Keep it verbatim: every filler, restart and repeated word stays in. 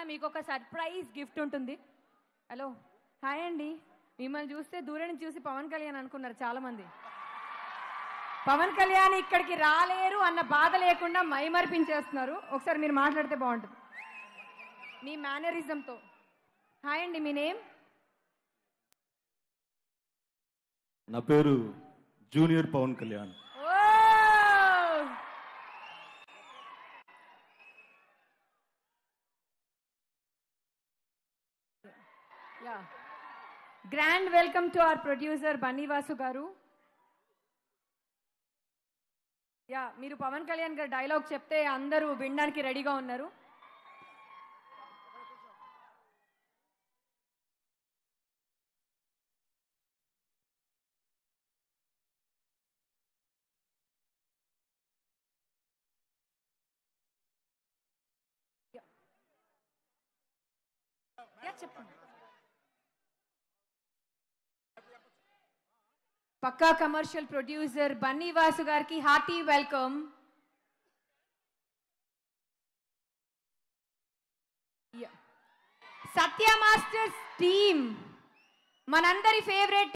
మీకు ఒక surprise gift ఉంటుంది. హలో హాయ్ అండి, మిమ్మల్ని చూస్తే దూరం నుంచి చూసి పవన్ కళ్యాణ్ అనుకున్నారు చాలా మంది. పవన్ కళ్యాణ్ ఇక్కడికి రాలేరు అన్న బాధ లేకుండా మైమర్పించేస్తున్నారు. ఒకసారి మీరు మాట్లాడితే బాగుంటుంది మీ మేనరిజంతో. హాయ్ అండి, మీ నేమ్? నా పేరు junior Pawan Kalyan. Grand welcome to our producer Bunny Vasu గారు. యా, మీరు పవన్ కళ్యాణ్ గారు డైలాగ్ చెప్తే అందరూ వినడానికి రెడీగా ఉన్నారు. చెప్పండి. పక్కా కమర్షియల్ ప్రొడ్యూసర్ బన్నీవాసు గారికి hearty welcome. Satya masters team, మనందరి ఫేవరెట్